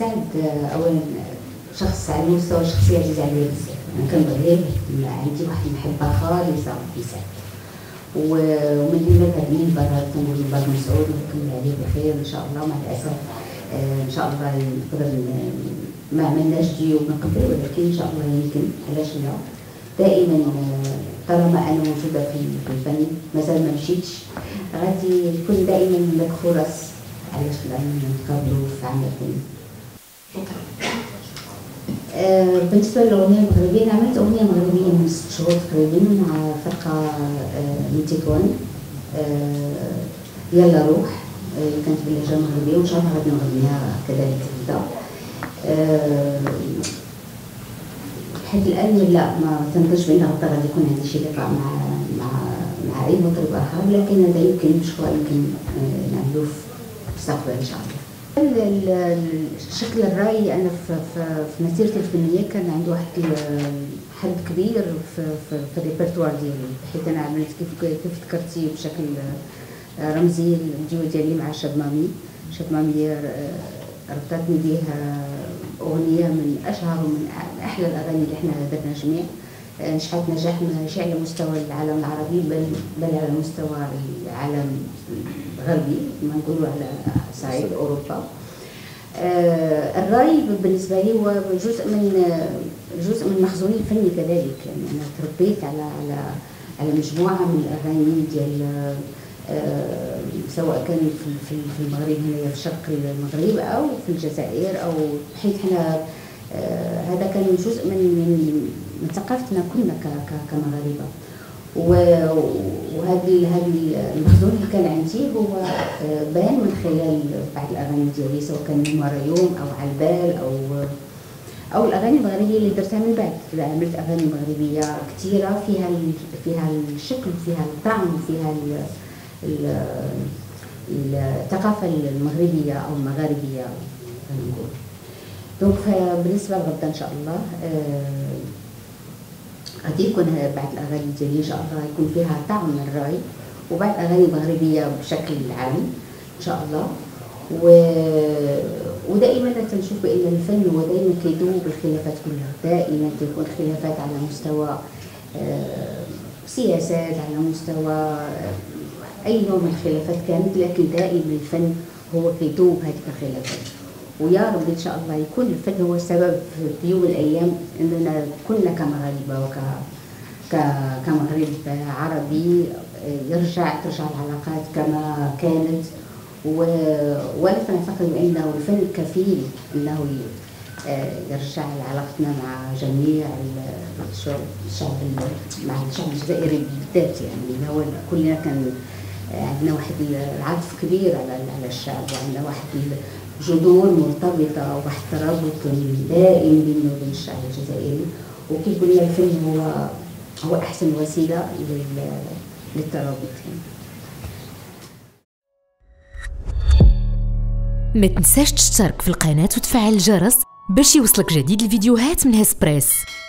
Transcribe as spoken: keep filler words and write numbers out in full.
سعد اولا شخص على المستوى الشخصي عزيز عليا بزاف، انا كنبغيه، عندي واحد المحبه خالصه في سعد، ومن هنا هذا المنبر هذا كنقول منبر مسعود ونكمل عليه بخير ان شاء الله. مع الاسف ان شاء الله نقدر ما عملناش جيوب من قبل، ولكن ان شاء الله يمكن، علاش لا. دائما طالما انا موجوده في الفن مازال ما مشيتش، غادي يكون دائما هناك فرص، علاش لا نتقابلوا في عمل فني. آه بالنسبه للاغنيه المغربيه، عملت اغنيه مغربيه من ست شهور تقريبا مع فرقه آه من تيكوان، آه يلا روح، اللي آه كانت باللهجه المغربيه، وان شاء الله غادي نغنيها كذلك غدا. آه لحد الان لا ما تنتظرش بان غدا غادي يكون عندي شي لقاء مع مع مع اي مطرب اخر، لكن هذا يمكن مشروع يمكن آه نعملوه في المستقبل ان شاء الله. الشكل الراي انا في, في, في مسيرتي الفنيه كان عندي واحد حد كبير في, في, في الريبرتوار ديالي، حيت انا عملت كيف كيف ذكرتي بشكل رمزي الديو ديالي مع شاب مامي. شاب مامي ربطتني بها اغنيه من اشهر ومن احلى الاغاني اللي احنا درنا جميع، نجحت نجاح ماشي على مستوى العالم العربي بل بل على مستوى العالم الغربي، ما نقولوا على صعيد اوروبا. آه الراي بالنسبه لي هو جزء من جزء من مخزوني الفني كذلك، يعني انا تربيت على على على مجموعه من الاغاني ديال آه سواء كان في في المغرب هنا في شرق المغرب او في الجزائر، او حيت حنا آه هذا كان جزء من من من ثقافتنا كلنا كمغاربه. وهذا هذا المخزون اللي كان عندي هو بان من خلال بعض الاغاني ديالي، سواء كان مريوم او علبال او او الاغاني المغربيه اللي درتها من بعد. عملت اغاني مغربيه كثيره فيها فيها الشكل وفيها الطعم وفيها الثقافه المغربيه او المغاربيه نقول. دونك بالنسبه لغدا ان شاء الله غادي يكون بعض الاغاني ديالي ان شاء الله يكون فيها طعم من الراي، وبعض الاغاني المغربيه بشكل عام ان شاء الله. و... ودائما تنشوف بان الفن هو دائما كيذوب الخلافات كلها، دائما تكون خلافات على مستوى سياسات، على مستوى اي نوع من الخلافات كانت، لكن دائما الفن هو كيذوب هذه الخلافات. ويا رب ان شاء الله يكون الفن هو السبب في يوم من الايام اننا كلنا كمغاربه وك كمغرب عربي يرجع ترجع العلاقات كما كانت. وانا نعتقد بانه الفن كفيل انه يرجع علاقتنا مع جميع الشعب الشعب مع الشعب الجزائري بالذات، يعني هو كلنا كان عندنا واحد العطف كبير على على الشعب، وعندنا واحد جذور مرتبطه وواحد ترابط دائم بيننا وبين الشعب الجزائري. وكيف قلنا الفن هو هو احسن وسيله للترابط. ما تنساش تشترك في القناه وتفعل الجرس باش يوصلك جديد الفيديوهات من هسبريس.